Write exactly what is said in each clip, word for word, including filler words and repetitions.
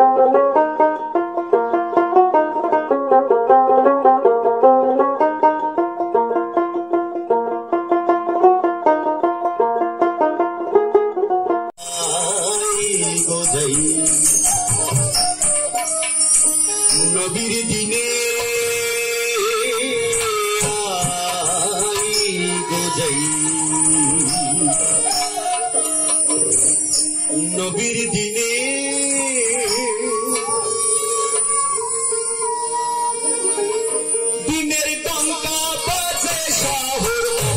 নবীর দিনে গোজাই নবীর দিনে দিনের টঙ্কা বাজে শহর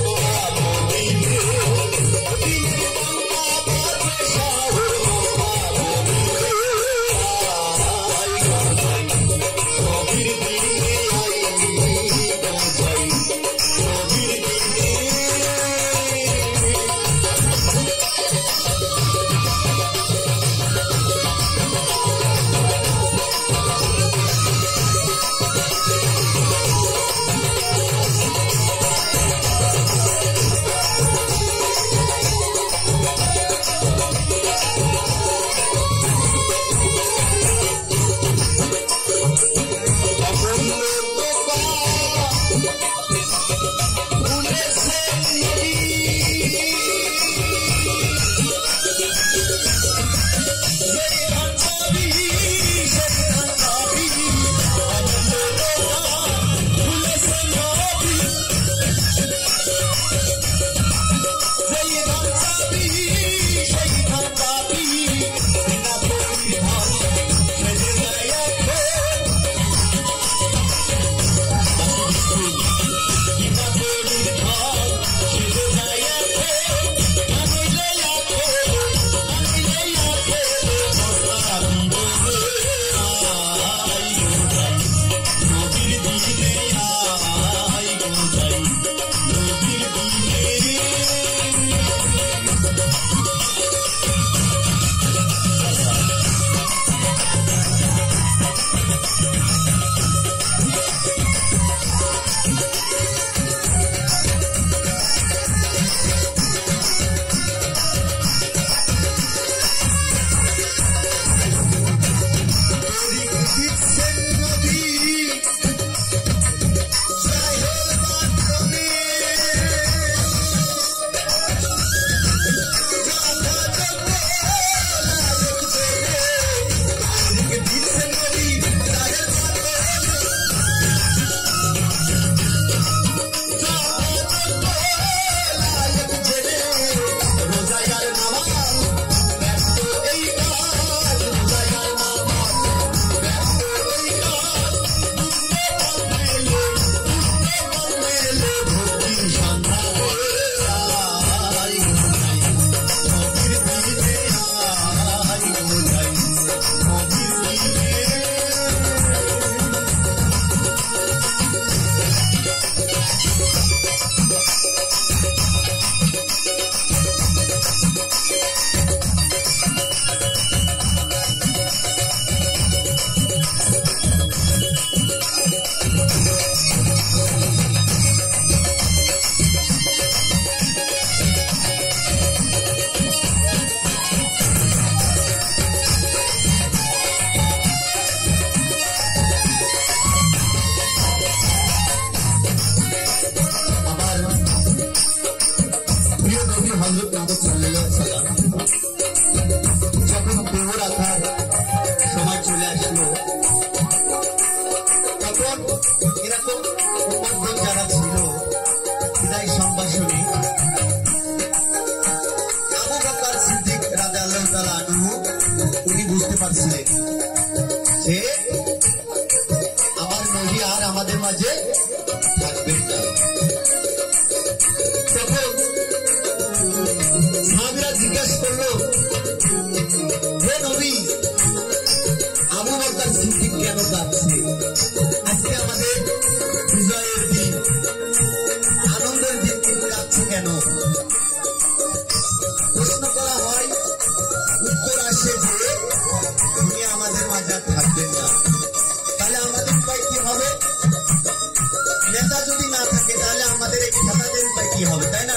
যখন দেহ রাখার সময় চলে আসলো তখন এরকম উপস্থিত যারা ছিল বিদায় সম্ভাষণে আবু বকর সিদ্দিক রাদিয়াল্লাহু তাআলা আনহু উনি বুঝতে পারছিলেন যে আমার নবী আর আমাদের মাঝে থাকবেন না। তখন সাহাবীরা জিজ্ঞাসা করলো, হে নবী, আবু বকর সিদ্দিক কেন কাঁদছে? আজকে আমাদের বিজয়ের দিন, আনন্দের দিন, কিন্তু কাঁদছে কেন? প্রশ্ন করা হয়, উত্তর আসে যে উনি আমাদের মাঝে থাকবেন না। তাহলে আমাদের উপায় কি হবে? নেতা যদি না থাকে তাহলে আমাদের এই নেতাদের উপায় কি হবে, তাই না?